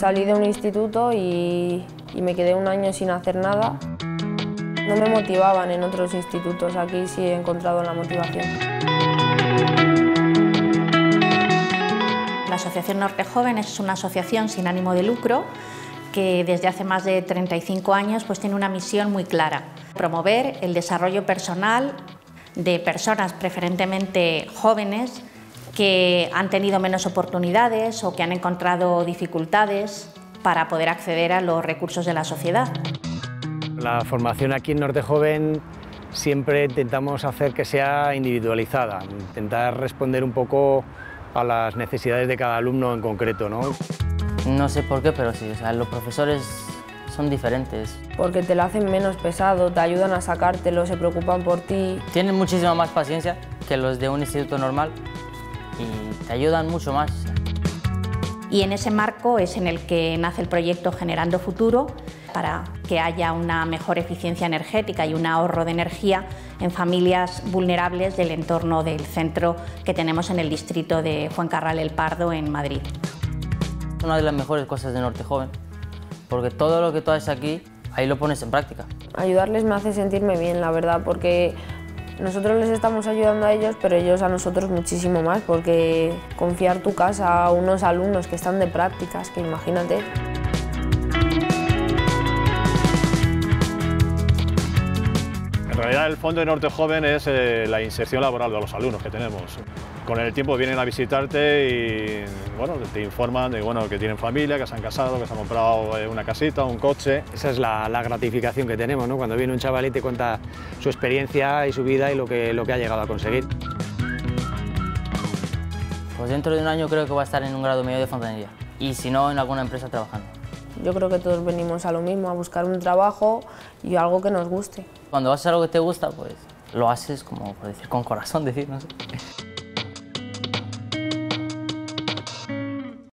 Salí de un instituto y me quedé un año sin hacer nada. No me motivaban en otros institutos, aquí sí he encontrado la motivación. La Asociación Norte Joven es una asociación sin ánimo de lucro que desde hace más de 35 años tiene una misión muy clara: promover el desarrollo personal de personas preferentemente jóvenes que han tenido menos oportunidades o que han encontrado dificultades para poder acceder a los recursos de la sociedad. La formación aquí en Norte Joven siempre intentamos hacer que sea individualizada, intentar responder un poco a las necesidades de cada alumno en concreto, ¿no? No sé por qué, pero sí, los profesores son diferentes. Porque te lo hacen menos pesado, te ayudan a sacártelo, se preocupan por ti. Tienen muchísima más paciencia que los de un instituto normal y te ayudan mucho más. Y en ese marco es en el que nace el proyecto Generando Futuro, para que haya una mejor eficiencia energética y un ahorro de energía en familias vulnerables del entorno del centro que tenemos en el distrito de Fuencarral El Pardo, en Madrid. Es una de las mejores cosas de Norte Joven, porque todo lo que tú haces aquí, ahí lo pones en práctica. Ayudarles me hace sentirme bien, la verdad, porque nosotros les estamos ayudando a ellos, pero ellos a nosotros muchísimo más, porque confiar tu casa a unos alumnos que están de prácticas, que imagínate. En realidad el fondo de Norte Joven es la inserción laboral de los alumnos que tenemos. Con el tiempo vienen a visitarte y bueno, te informan de que tienen familia, que se han casado, que se han comprado una casita, un coche. Esa es la gratificación que tenemos, ¿no? Cuando viene un chaval y te cuenta su experiencia y su vida y lo que ha llegado a conseguir. Pues dentro de un año creo que va a estar en un grado medio de fontanería y si no en alguna empresa trabajando. Yo creo que todos venimos a lo mismo, a buscar un trabajo y algo que nos guste. Cuando haces algo que te gusta, pues lo haces como por decir, con corazón, decir, no sé.